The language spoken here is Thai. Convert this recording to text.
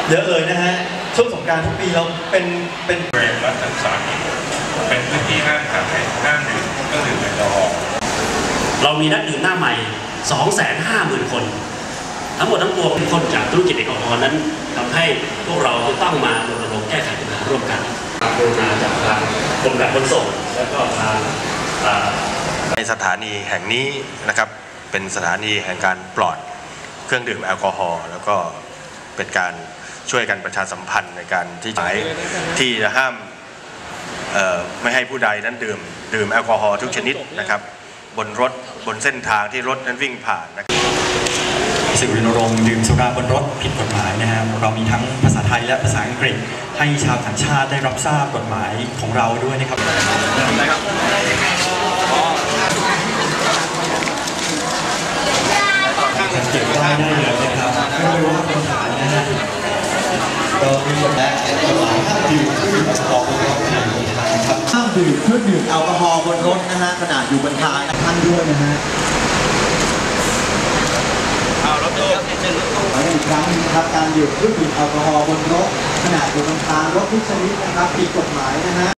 เยอะเลยนะฮะช่วงสงกรานต์ทุกปีเราเป็นบริเวณรัฐสาหกิจเป็นพื้นที่ห้ามขายห้ามดื่มเครื่องดื่มแอลกอฮอล์เรามีนักดื่มหน้าใหม่ 250,000 คน ทั้งหมดทั้งปวงคนจากธุรกิจแอลกอฮอล์นั้นทำให้พวกเราต้องมารณรงค์แก้ไขปัญหาร่วมกันกรุณาจากทางกรมการขนส่งและก็ทางในสถานีแห่งนี้นะครับเป็นสถานีแห่งการปลอดเครื่องดื่มแอลกอฮอล์แล้วก็เป็นการช่วยกันประชาสัมพันธ์ในการที่จะห้ามไม่ให้ผู้ใดนั้นดื่มแอลกอฮอล์ทุกชนิดนะครับบนรถบนเส้นทางที่รถนั้นวิ่งผ่านนะครับสื่อรณรงค์ดื่มสุราบนรถผิดกฎหมายนะฮะเรามีทั้งภาษาไทยและภาษาอังกฤษให้ชาวต่างชาติได้รับทราบกฎหมายของเราด้วยนะครับสังเกตได้เลยนะครับไม่รู้ว่าเป็นฐานนะฮะเรามีและกฎหมายห้ามดื่มเครื่องดื่มแอลกอฮอล์บนรถขณะอยู่บนทางครับห้ามดื่มเครื่องดื่มแอลกอฮอล์บนรถนะฮะขณะอยู่บนทางท่านด้วยนะฮะอีกครั้งนึงครับการดื่มเครื่องดื่มแอลกอฮอล์บนรถขณะอยู่บนทางรถทุกชนิดนะครับผิดกฎหมายนะฮะ